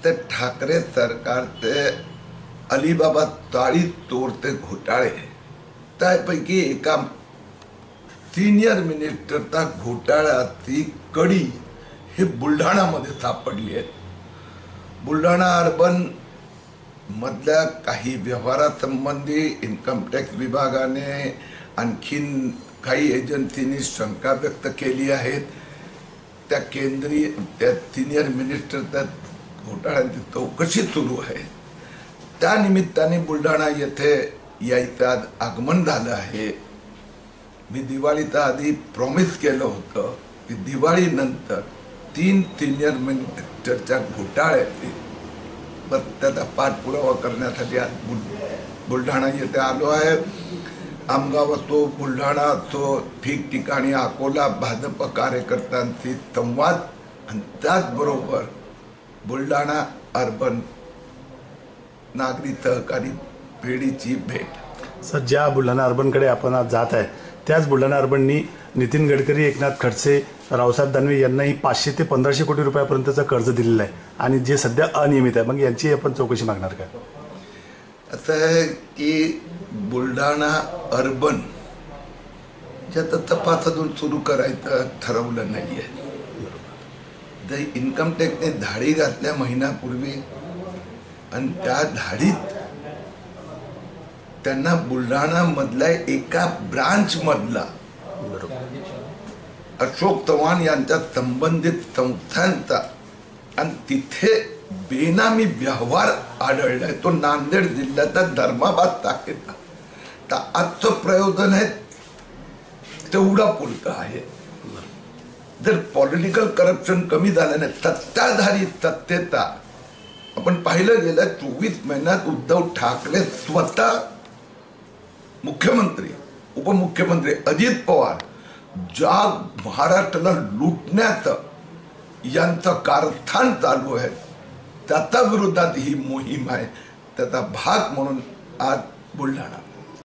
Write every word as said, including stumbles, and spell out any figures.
ते ठाकरे सरकारचे अलिबाबा ताळी चोरते घोटाळे त्यापैकी एका सिनियर मिनिस्टरचा घोटाळ्याची कडी हे बुलढाणामध्ये सापडली आहे। बुलढाणा अर्बन मधल्या काही व्यवहारासंबंधी इन्कम टॅक्स विभागाने आणखीन काही एजन्सीनी शंका व्यक्त केली आहे। त्या केंद्रीय त्या सिनियर मिनिस्टरच्या घोटाळ्यांची चौकशी सुरू आहे। त्या निमित्ताने बुलढाणा येथे यायचं आज आगमन झालं आहे। मी दिवाळीच्या आधी प्रॉमिस केलं होतं की दिवाळी नंतर तीन सिनियर मिनिस्टरच्या घोटाळ्याचे बस त्याचा पाठपुरावा करण्यासाठी आज बुल बुलढाणा येथे आलो आहे। आमगाव असो, बुलढाणा असो, ठिकठिकाणी अकोला भाजप कार्यकर्त्यांशी संवाद आणि त्याचबरोबर बुलढाणा अर्बन नागरी सहकारी पेढीची भेट। सर, ज्या बुलढाणा अर्बनकडे आपण आज जात आहे त्याच बुलढाणा अर्बननी नितीन गडकरी, एकनाथ खडसे, रावसाहेब दानवे यांनाही पाचशे ते पंधराशे कोटी रुपयापर्यंतचं कर्ज दिलेलं आहे आणि जे सध्या अनियमित आहे, मग यांची आपण चौकशी मागणार का? असं आहे की बुलढाणा अर्बन ज्याचा तपास अजून सुरू करायचं ठरवलं नाही आहे। जर इन्कम टॅक्सने धाडी घातल्या महिन्यापूर्वी आणि त्या धाडीत त्यांना बुलढाणा मधल्या एका ब्रांच मधला अशोक चव्हाण यांच्या संबंधित संस्थांचा आणि तिथे बेनामी व्यवहार आढळलाय, तो नांदेड जिल्ह्याचा धर्माबाद तालुक्याचा। तर आजचं प्रयोजन आहे तेवढा पुरतं आहे। जर पॉलिटिकल करप्शन कमी झालं नाही, सत्ताधारी सत्तेचा आपण पाहिलं गेल्या चोवीस महिन्यात उद्धव ठाकरे स्वतः मुख्यमंत्री, उपमुख्यमंत्री अजित पवार ज्या महाराष्ट्राला लुटण्याचं यांचं कारस्थान चालू आहे त्याच्या विरोधात ही मोहीम आहे। त्याचा भाग म्हणून आज बुलढाणा